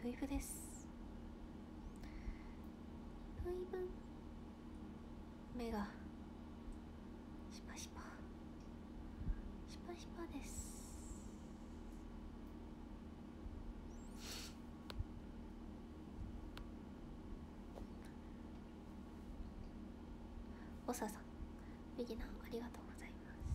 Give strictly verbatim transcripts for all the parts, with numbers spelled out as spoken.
ブイブです。ブイブ目がシパシパシパシパです。おささんビギナーありがとうござい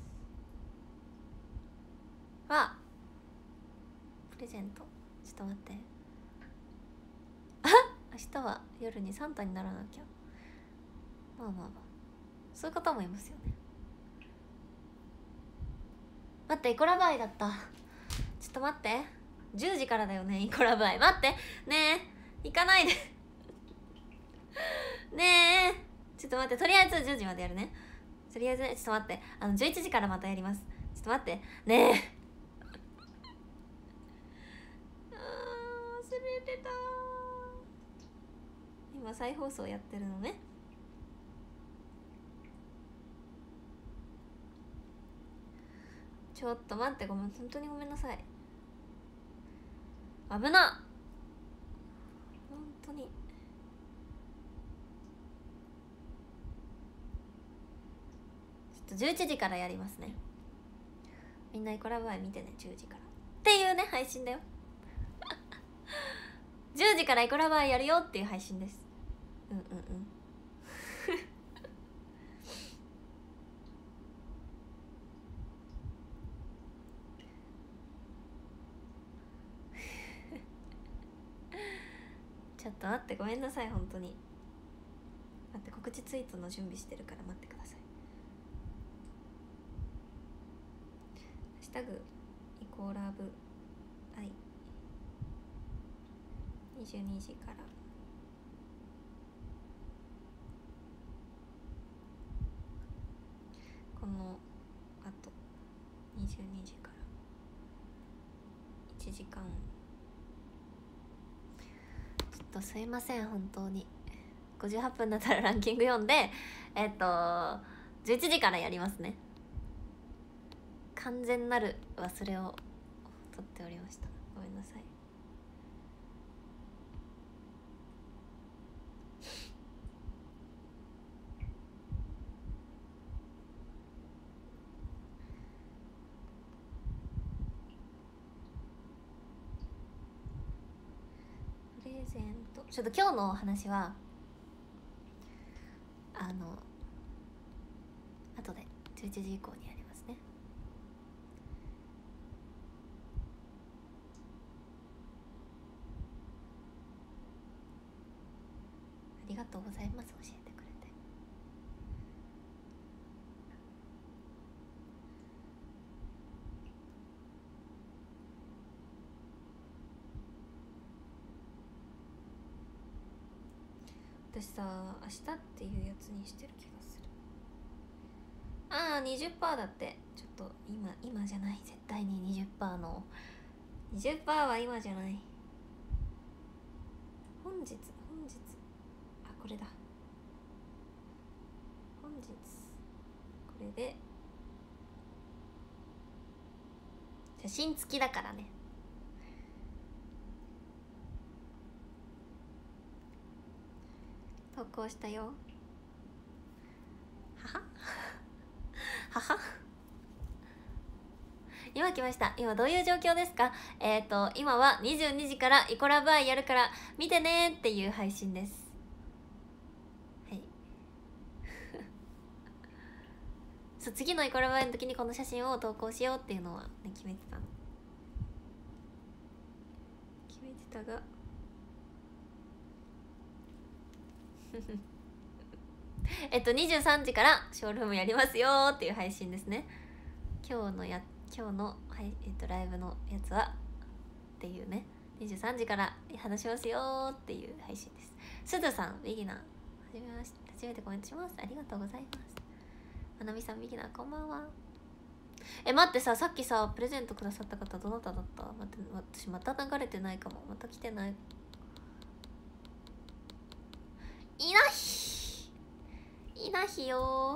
ます。わプレゼントちょっと待って、あ明日は夜にサンタにならなきゃ。まあまあまあそういう方もいますよね。待ってイコラバイだった。ちょっと待って、じゅうじからだよねイコラバイ。待ってねえ行かないでねえちょっと待って、とりあえずじゅうじまでやるね。とりあえずちょっと待って、あのじゅういちじからまたやります。ちょっと待ってねえあー忘れてた。今再放送やってるのね。ちょっと待って、ごめん本当にごめんなさい。危な本当に。じゅういちじからやりますね。みんなイコラブアイ見てね、じゅうじからっていうね配信だよじゅうじからイコラブアイやるよっていう配信です。うんうんうんちょっと待って、ごめんなさい本当に。待って、告知ツイートの準備してるから待ってください。ハッシュタグイコーラブアイにじゅうにじからこのあとにじゅうにじからいちじかん、ちょっとすいません本当に。ごじゅうはっぷんだったらランキング読んでえっとじゅういちじからやりますね。完全なる忘れを取っておりました。ごめんなさい。プレゼントちょっと今日のお話はあの後でじゅういちじ以降にやりますね。ありがとうございます教えてくれて。私さ明日っていうやつにしてる気がする。ああ にじゅっパーセント だって。ちょっと今今じゃない、絶対に にじゅっパーセント の にじゅっパーセント は今じゃない。本日本日あこれだ本日これで写真付きだからね。投稿したよ。はははは今来ました。今どういう状況ですか？えっと今はにじゅうにじからイコラブアイやるから見てねっていう配信です。はいそう次のイコラブアイの時にこの写真を投稿しようっていうのはね決めてたの決めてたがえっとにじゅうさんじからショールームやりますよっていう配信ですね。今日のや今日の、はいえっと、ライブのやつはっていうね、にじゅうさんじから話しますよっていう配信です。すずさんビギナーはじめまして、初めてコメントします。ありがとうございます。まなみさんビギナーこんばんは。え待ってさ、さっきさプレゼントくださった方どなただった？待って、私また流れてないかも。また来てない。いないいなひよ。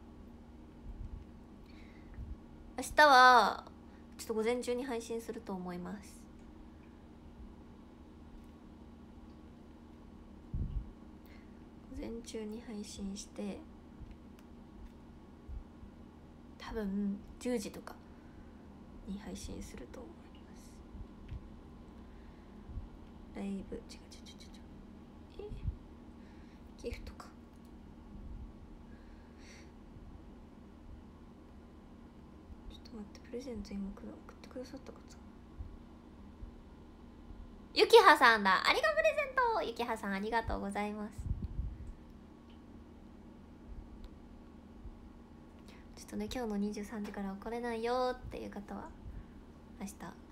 明日はちょっと午前中に配信すると思います。 前中に配信して多分じゅうじとかに配信すると思います。ライブ違う違う違う違うえギフトか。ちょっと待って、プレゼント今送ってくださった方、ゆきはさんだ。ありがプレゼント。ゆきはさんありがとうございます。ちょっとね、今日のにじゅうさんじからは来れないよっていう方は明日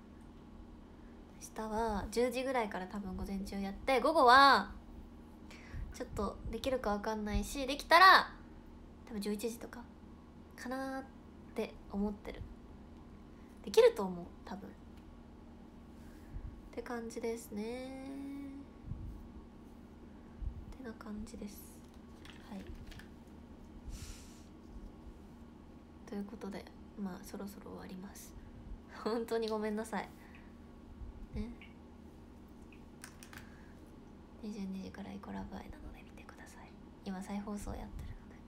明日はじゅうじぐらいから多分午前中やって、午後はちょっとできるか分かんないし、できたら多分じゅういちじとかかなって思ってる。できると思う多分って感じですね。ってな感じです。はい。ということで、まあそろそろ終わります。本当にごめんなさい。ね。にじゅうにじからイコラブ愛なので見てください。今再放送やってるので。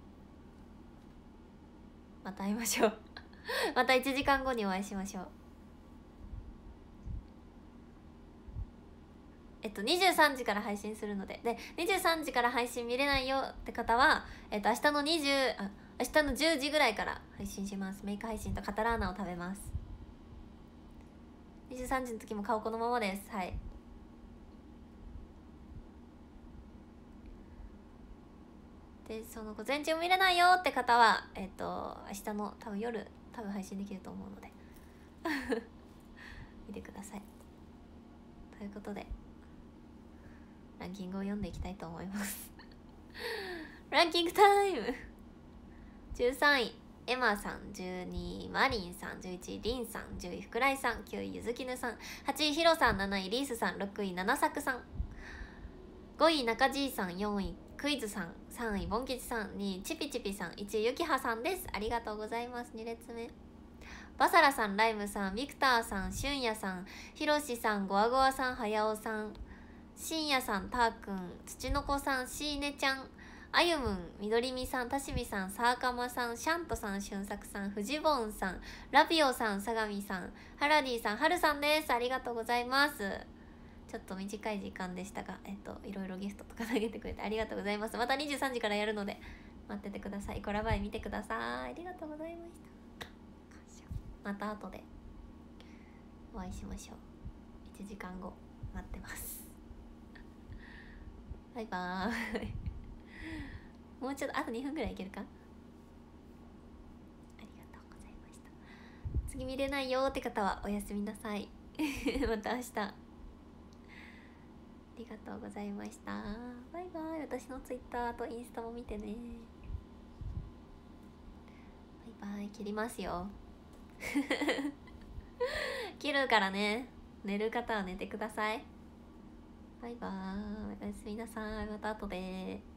また会いましょう。またいちじかんごにお会いしましょう。えっと、にじゅうさんじから配信するので、でにじゅうさんじから配信見れないよって方は、えっと、明日のにじゅうあ明日のじゅうじぐらいから配信します。メイク配信とカタラーナを食べます。にじゅうさんじの時も顔このままです。はい。でその午前中見れないよって方は、えっと明日の多分夜多分配信できると思うので見てください。ということでランキングを読んでいきたいと思いますランキングタイムじゅうさんいエマさん、じゅうにいマリンさん、じゅういちいリンさん、じゅういふくらいさん、きゅういゆずきぬさん、はちいヒロさん、なないリースさん、ろくいななさくさん、ごい中じいさん、よんいクイズさん、さんいボン吉さん、にいチピチピさん、いちいゆきはさんです。ありがとうございます。に列目バサラさん、ライムさん、ビクターさん、シュンヤさん、ヒロシさん、ゴワゴワさん、はやおさん、しんやさん、たーくん、つちのこさん、しーねちゃん、あゆむん、みどりみさん、たしみさん、さあかまさん、シャントさん、しゅんさくさん、ふじぼんさん、ラピオさん、さがみさん、ハラディさん、はるさんです。ありがとうございます。ちょっと短い時間でしたが、えっといろいろゲストとか投げてくれてありがとうございます。またにじゅうさんじからやるので待っててください。コラバイ見てください。ありがとうございました。また後でお会いしましょう。いちじかんご待ってますバイバーイもうちょっとあとにふんぐらいいけるか。ありがとうございました。次見れないよって方はおやすみなさいまた明日。ありがとうございました。バイバイ。私のツイッターとインスタも見てね。バイバイ。切りますよ切るからね。寝る方は寝てください。バイバイ。おやすみなさい。また後で。